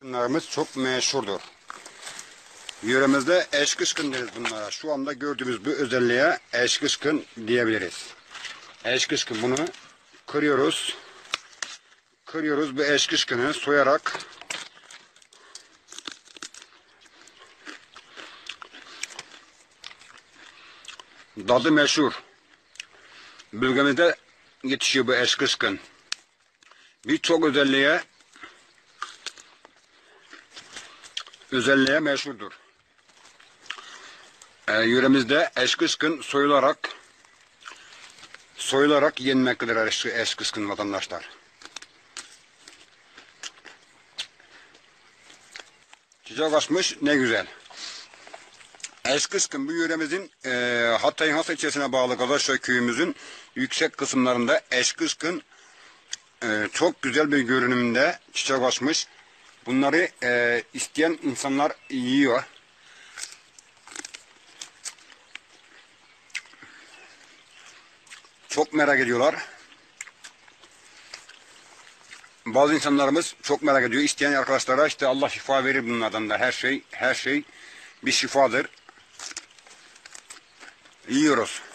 Bunlarımız çok meşhurdur. Yöremizde eşkışkın deriz bunlara. Şu anda gördüğümüz bu özelliğe eşkışkın diyebiliriz. Eşkışkın, bunu kırıyoruz. Kırıyoruz bu eşkışkını soyarak. Tadı meşhur. Bölgemizde yetişiyor bu eşkışkın. Birçok özelliğe meşhurdur. Yöremizde eşkışkın soyularak yenmektedir eşkışkın vatandaşlar. Çiçek açmış, ne güzel. Eşkışkın bu yöremizin Hatay'ın Has ilçesine bağlı Gazaşköy köyümüzün yüksek kısımlarında eşkışkın çok güzel bir görünümde çiçek açmış. Bunları isteyen insanlar yiyor. Çok merak ediyorlar. Bazı insanlarımız çok merak ediyor. İsteyen arkadaşlara işte Allah şifa verir bunlardan da. Her şey bir şifadır. Yiyoruz.